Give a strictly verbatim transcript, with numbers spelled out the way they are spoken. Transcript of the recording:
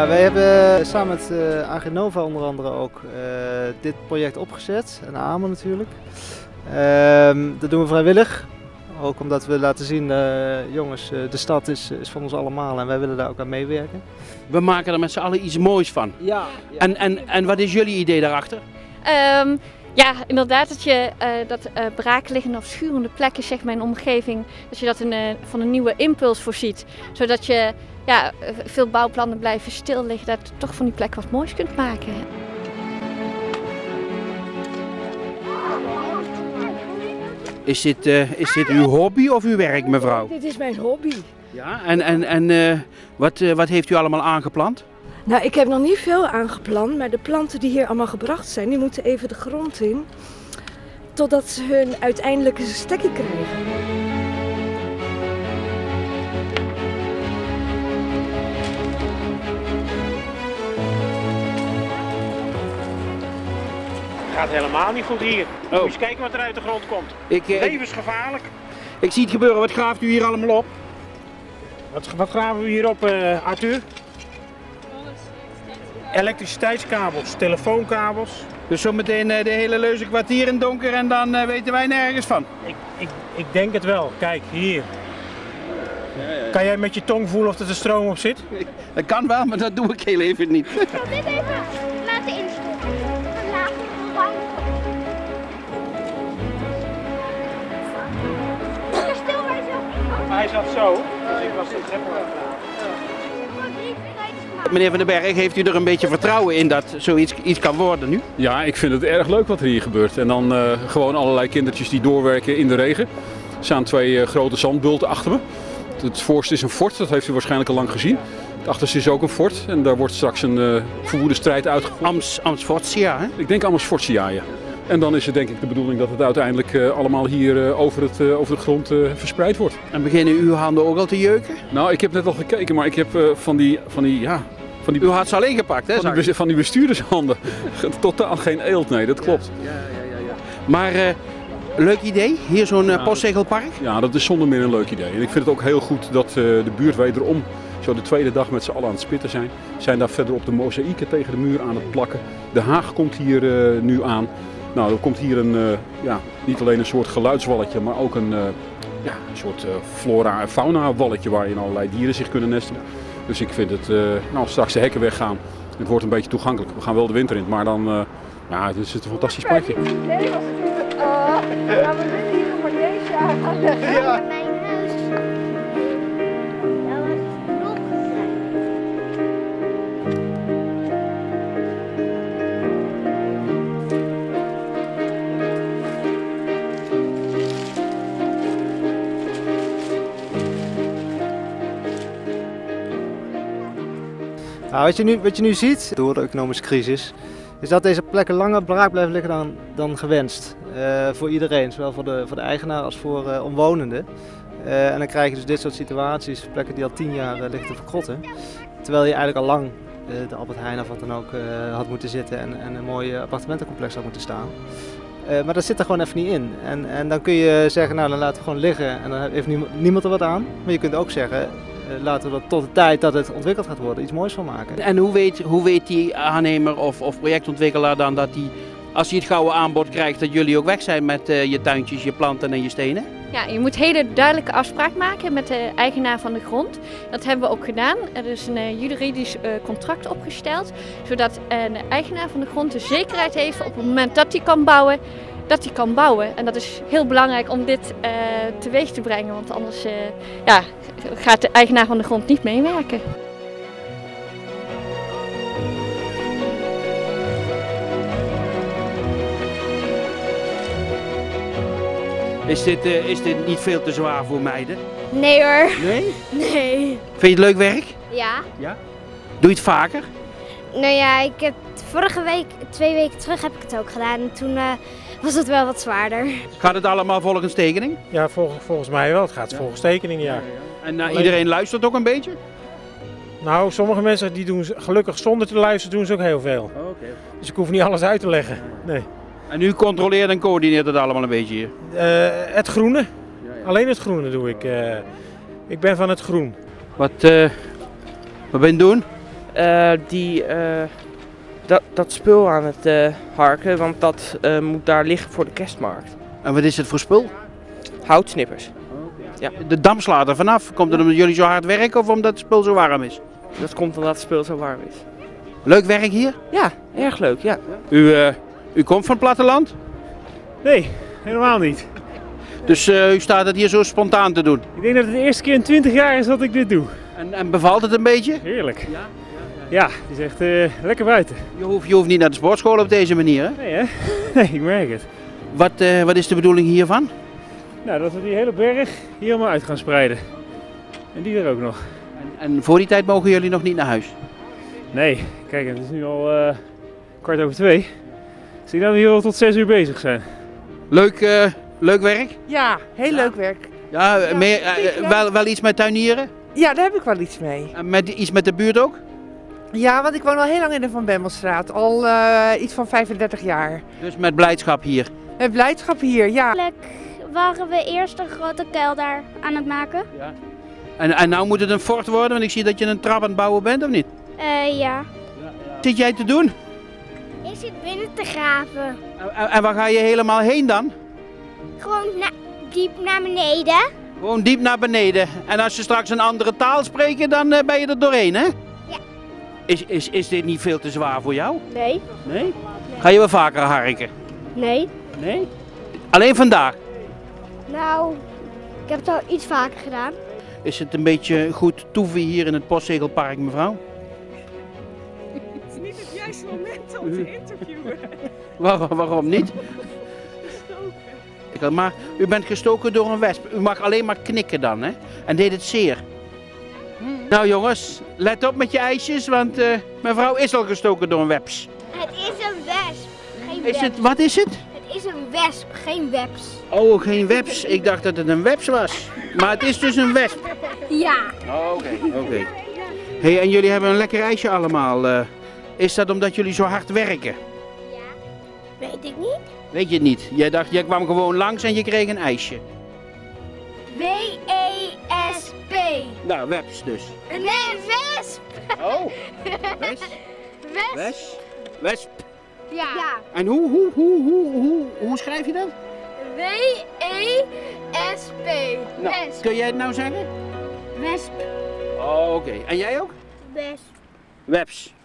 wij hebben samen met uh, Agenova onder andere ook uh, dit project opgezet, en A M O natuurlijk. Uh, dat doen we vrijwillig, ook omdat we laten zien, uh, jongens, uh, de stad is, is van ons allemaal en wij willen daar ook aan meewerken. We maken er met z'n allen iets moois van. Ja, ja. En, en, en wat is jullie idee daarachter? Um, ja, inderdaad dat je uh, dat uh, braakliggende of schurende plekken, zeg maar, in de omgeving, dat je dat een, uh, van een nieuwe impuls voorziet. Zodat je ja, veel bouwplannen blijven stil liggen, dat je toch van die plek wat moois kunt maken. Is dit, uh, is dit uw hobby of uw werk, mevrouw? Dit is mijn hobby. Ja, en, en, en uh, wat, uh, wat heeft u allemaal aangeplant? Nou, ik heb nog niet veel aangeplant, maar de planten die hier allemaal gebracht zijn, die moeten even de grond in, totdat ze hun uiteindelijke stekkie krijgen. Het gaat helemaal niet goed hier. Oh. Moet je eens kijken wat er uit de grond komt. Ik, uh, Levensgevaarlijk. Ik zie het gebeuren. Wat graaft u hier allemaal op? Wat, wat graven we hier op, uh, Arthur? Elektriciteitskabels, telefoonkabels. Dus zometeen uh, de hele leuze kwartier in donker en dan uh, weten wij nergens van. Ik, ik, ik denk het wel. Kijk, hier. Ja, ja, ja. Kan jij met je tong voelen of er de stroom op zit? Dat kan wel, maar dat doe ik heel even niet. Ik zal dit even laten instorten. Een laagje van stil bij zo. Hij zat zo, dus ik was de trap Meneer Van den Berg, heeft u er een beetje vertrouwen in dat zoiets iets kan worden nu? Ja, ik vind het erg leuk wat er hier gebeurt. En dan uh, gewoon allerlei kindertjes die doorwerken in de regen. Er staan twee uh, grote zandbulten achter me. Het voorste is een fort, dat heeft u waarschijnlijk al lang gezien. Het achterste is ook een fort en daar wordt straks een uh, verwoede strijd uitgevoerd. Ams, Amersfoortsia, hè? Ik denk Amersfoortsia, ja. En dan is het denk ik de bedoeling dat het uiteindelijk uh, allemaal hier uh, over, het, uh, over de grond uh, verspreid wordt. En beginnen uw handen ook al te jeuken? Nou, ik heb net al gekeken, maar ik heb uh, van die, van die, ja... Van die, U had ze al ingepakt, hè? Van die, van die bestuurdershanden. Totaal geen eelt, nee, dat klopt. Ja, ja, ja, ja. Maar uh, leuk idee, hier zo'n uh, ja, postzegelpark? Ja, dat is zonder meer een leuk idee. En ik vind het ook heel goed dat uh, de buurt wederom zo de tweede dag met z'n allen aan het spitten zijn. Zijn daar verder op de mozaïeken tegen de muur aan het plakken. De Haag komt hier uh, nu aan. Nou, er komt hier een, uh, ja, niet alleen een soort geluidswalletje, maar ook een, uh, ja, een soort uh, flora- en fauna-walletje waarin allerlei dieren zich kunnen nestelen. Dus ik vind het, uh, nou, als straks de hekken weggaan, het wordt een beetje toegankelijk. We gaan wel de winter in, maar dan, uh, ja, het is een fantastisch plekje. Nee, was natuurlijk, uh, ja, we willen hier nog maar deze aan. Ja. Mijn huis. Dat was nog Nou, wat, je nu, wat je nu ziet door de economische crisis, is dat deze plekken langer braak blijven liggen dan, dan gewenst. Uh, voor iedereen, zowel voor de, voor de eigenaar als voor uh, omwonenden. Uh, en dan krijg je dus dit soort situaties, plekken die al tien jaar uh, liggen te verkrotten. Terwijl je eigenlijk al lang uh, de Albert Heijn of wat dan ook uh, had moeten zitten en, en een mooi appartementencomplex had moeten staan. Uh, maar dat zit er gewoon even niet in. En, en dan kun je zeggen, nou dan laten we gewoon liggen en dan heeft niemand er wat aan. Maar je kunt ook zeggen, laten we er tot de tijd dat het ontwikkeld gaat worden iets moois van maken. En hoe weet, hoe weet die aannemer of, of projectontwikkelaar dan dat hij, als hij het gouden aanbod krijgt, dat jullie ook weg zijn met uh, je tuintjes, je planten en je stenen? Ja, je moet hele duidelijke afspraak maken met de eigenaar van de grond. Dat hebben we ook gedaan. Er is een uh, juridisch uh, contract opgesteld, zodat uh, de eigenaar van de grond de zekerheid heeft op het moment dat hij kan bouwen, dat hij kan bouwen. En dat is heel belangrijk om dit uh, teweeg te brengen, want anders uh, ja, gaat de eigenaar van de grond niet meewerken. Is dit, uh, is dit niet veel te zwaar voor meiden? Nee hoor. Nee? Nee. Vind je het leuk werk? Ja. Ja. Doe je het vaker? Nou ja, ik heb vorige week, twee weken terug heb ik het ook gedaan en toen uh, was het wel wat zwaarder. Gaat het allemaal volgens tekening? Ja, vol, volgens mij wel. Het gaat ja. volgens tekening, ja. ja, ja. En uh, Alleen... iedereen luistert ook een beetje? Nou, sommige mensen die doen gelukkig zonder te luisteren doen ze ook heel veel. Oh, okay. Dus ik hoef niet alles uit te leggen. Nee. En u controleert en coördineert het allemaal een beetje hier? Uh, het groene. Ja, ja. Alleen het groene doe ik. Uh, ik ben van het groen. Wat, uh, wat ben je doen? uh, die uh, dat, dat spul aan het uh, harken, want dat uh, moet daar liggen voor de kerstmarkt. En wat is het voor spul? Houtsnippers. Ja. De dam slaat er vanaf. Komt het omdat jullie zo hard werken of omdat het spul zo warm is? Dat komt omdat het spul zo warm is. Leuk werk hier? Ja, erg leuk, ja. U, uh, u komt van het platteland? Nee, helemaal niet. Dus uh, u staat het hier zo spontaan te doen? Ik denk dat het de eerste keer in twintig jaar is dat ik dit doe. En, en bevalt het een beetje? Heerlijk. Ja, ja, ja. ja het is echt uh, lekker buiten. Je hoeft, je hoeft niet naar de sportschool op deze manier, hè? Nee, hè? Nee, ik merk het. Wat, uh, wat is de bedoeling hiervan? Nou, dat we die hele berg hier helemaal uit gaan spreiden. En die er ook nog. En, en voor die tijd mogen jullie nog niet naar huis? Nee, kijk, het is nu al uh, kwart over twee. Dus ik denk dat we hier al tot zes uur bezig zijn. Leuk, uh, leuk werk? Ja, heel ja. leuk werk. Ja, ja meer, uh, wel, wel iets met tuinieren? Ja, daar heb ik wel iets mee. En met, iets met de buurt ook? Ja, want ik woon al heel lang in de Van Bemmelstraat. Al uh, iets van vijfendertig jaar. Dus met blijdschap hier? Met blijdschap hier, ja. Waren we eerst een grote kelder aan het maken. Ja. En, en nou moet het een fort worden, want ik zie dat je een trap aan het bouwen bent, of niet? Uh, ja. Wat zit jij te doen? Ik zit binnen te graven. En, en waar ga je helemaal heen dan? Gewoon na, diep naar beneden. Gewoon diep naar beneden. En als je straks een andere taal spreekt, dan uh, ben je er doorheen, hè? Ja. Is, is, is dit niet veel te zwaar voor jou? Nee. Nee? Nee. Ga je wel vaker harken? Nee. Nee? Alleen vandaag? Nou, ik heb het al iets vaker gedaan. Is het een beetje goed toeven hier in het Postzegelpark, mevrouw? Het is niet het juiste moment om te interviewen. Waarom, waarom niet? Gestoken. Maar u bent gestoken door een wesp. U mag alleen maar knikken dan, hè? En deed het zeer. Hmm. Nou jongens, let op met je ijsjes, want uh, mevrouw is al gestoken door een wesp. Het is een wesp, geen is webs. Het, wat is het? Het is een wesp, geen webs. Oh, geen webs. Ik dacht dat het een webs was. Maar het is dus een wesp. Ja. Oh, oké, oké. Okay. Hey, en jullie hebben een lekker ijsje allemaal. Uh, is dat omdat jullie zo hard werken? Ja. Weet ik niet. Weet je het niet? Jij dacht, jij kwam gewoon langs en je kreeg een ijsje. W E S P. Nou, webs dus. Nee, wesp. Oh, wesp. Wesp. Wesp. Wesp. Ja. ja. En hoe, hoe, hoe, hoe, hoe, hoe schrijf je dat? W E S P. Nou, wesp. kun jij het nou zeggen? Wesp. Oh, oké. Okay. En jij ook? Wesp. Webs.